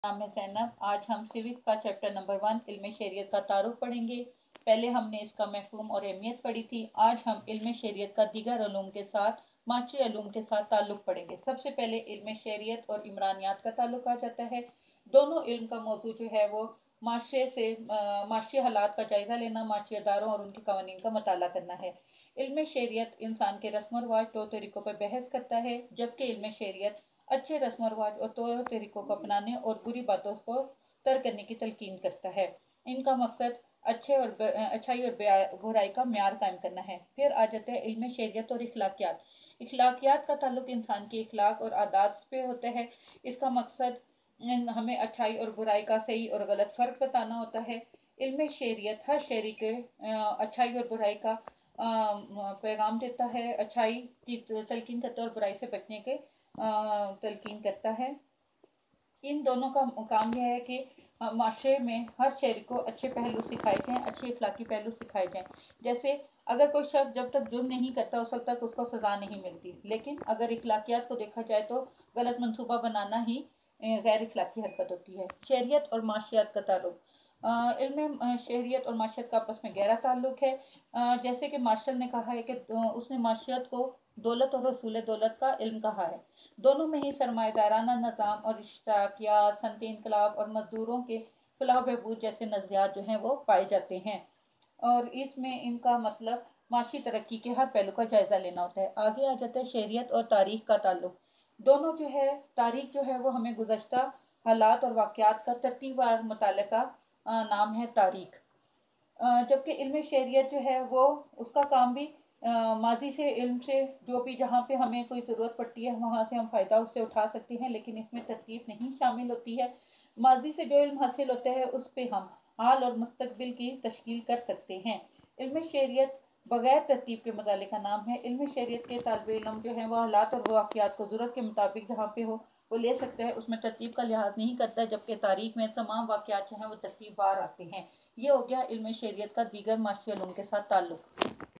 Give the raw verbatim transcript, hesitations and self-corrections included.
नाम है ज़ैनब। आज हम सिविक्स का चैप्टर नंबर वन इल्म शरीयत का तारुफ पढ़ेंगे। पहले हमने इसका मफ़हूम और अहमियत पढ़ी थी। आज हम इल्म शरीयत का दीगर उलूम के साथ माशी उलूम के साथ ताल्लुक़ पढ़ेंगे। सबसे पहले इल्म शरीयत और इमरानियात का ताल्लुक़ आ जाता है। दोनों इल्म का मौजू जो है वो माशरे से माशी हालात का जायज़ा लेना, माशी अदारों और उनके कवानीन का मताला करना है। इल्म शरीयत इंसान के रस्म व रिवाज तौर तरीक़ों पर बहस करता है, जबकि इल्म शरीयत अच्छे रस्म रिवाज और तौर तरीक़ों को अपनाने और बुरी बातों को तर्क करने की तलकीन करता है। इनका मकसद अच्छे और अच्छाई और बुराई का म्यार कायम करना है। फिर आ जाता है इल्म शरीयत और इखलाकियात। इखलाकियात का ताल्लुक इंसान के इखलाक और आदात पे होता है। इसका मकसद हमें अच्छाई और बुराई का सही और गलत फ़र्क बताना होता है। इल्म शरीयत हर शहरी के अच्छाई और बुराई का पैगाम देता है, अच्छाई की तलकीन करता है और बुराई से बचने के तलकीन करता है। इन दोनों का काम यह है कि माशरे में हर शहरी को अच्छे पहलू सिखाए जाएँ, अच्छे इखलाकी पहलू सिखाए जाएँ। जैसे अगर कोई शख्स जब तक जुर्म नहीं करता उस वक्त तक उसको सज़ा नहीं मिलती, लेकिन अगर इखलाकियात को देखा जाए तो गलत मंसूबा बनाना ही गैर इखलाकी हरकत होती है। शरीयत और माशियात का ताल्लुक। इल्म शरीयत और माशियत का आपस में गहरा ताल्लुक है। जैसे कि मार्शल ने कहा है कि उसने माशियत को दौलत और रसूल दौलत का इल्म कहा है। दोनों में ही सरमाएदाराना निज़ाम और इश्तराकियात, सनती इनकलाब और मजदूरों के फलाह बहबूद जैसे नज़रियात जो हैं वो पाए जाते हैं, और इसमें इनका मतलब माशी तरक्की के हर पहलू का जायज़ा लेना होता है। आगे आ जाता है शरीयत और तारीख़ का ताल्लुक। दोनों जो है तारीख़ जो है वो हमें गुज़श्ता हालात और वाक़यात का तरतीबवार मुताले का नाम है तारीख़, जबकि इल्म शरीयत जो है वो उसका काम भी माजी से इल्म से जो भी जहाँ पे हमें कोई ज़रूरत पड़ती है वहाँ से हम फ़ायदा उससे उठा सकते हैं, लेकिन इसमें तरतीब नहीं शामिल होती है। माजी से जो इल्म हासिल होता है उस पे हम हाल और मुस्तकबिल की तश्कील कर सकते हैं। इल्म शरीयत बग़ैर तरतीब के मताले का नाम है। इल्म शरीयत के तालिब इल्म जो है वह हालात और वाक़यात को ज़रूरत के मुताबिक जहाँ पे हो वो ले सकता है, उसमें तरतीब का लिहाज नहीं करता, जबकि तारीख़ में तमाम वाक़यात जो हैं वो तरतीबवार आते हैं। ये हो गया इल्म शरीयत का दीगर माशी उलूम के साथ ताल्लुक़।